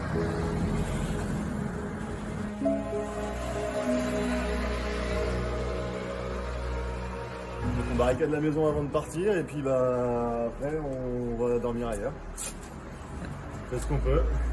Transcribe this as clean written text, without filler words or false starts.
Donc on barricade la maison avant de partir et puis bah après on va dormir ailleurs. On fait ce qu'on peut.